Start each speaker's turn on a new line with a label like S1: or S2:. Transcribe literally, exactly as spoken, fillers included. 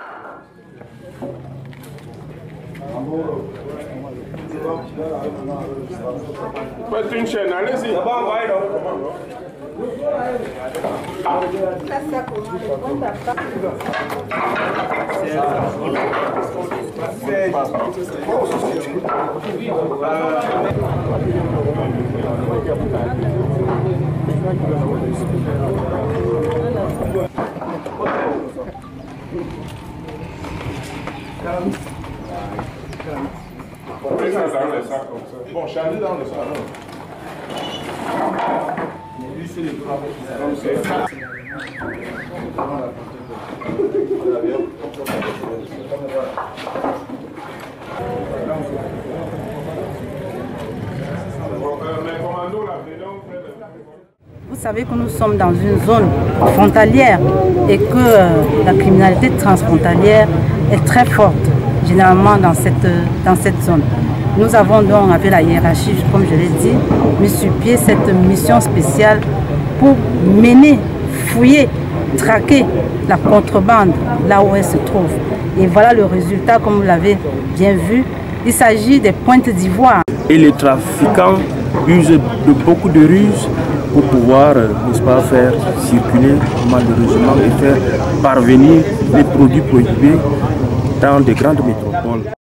S1: Faites une chaîne, allez-y. Bon, Charlie dans le salon. Lui, c'est les bras.
S2: Vous savez que nous sommes dans une zone frontalière et que euh, la criminalité transfrontalière est très forte, généralement dans cette, dans cette zone. Nous avons donc, avec la hiérarchie, comme je l'ai dit, mis sur pied cette mission spéciale pour mener, fouiller, traquer la contrebande là où elle se trouve. Et voilà le résultat, comme vous l'avez bien vu. Il s'agit des pointes d'ivoire.
S3: Et les trafiquants usent de beaucoup de ruses pour pouvoir, n'est-ce pas, faire circuler malheureusement et faire parvenir les produits prohibés dans de grandes métropoles.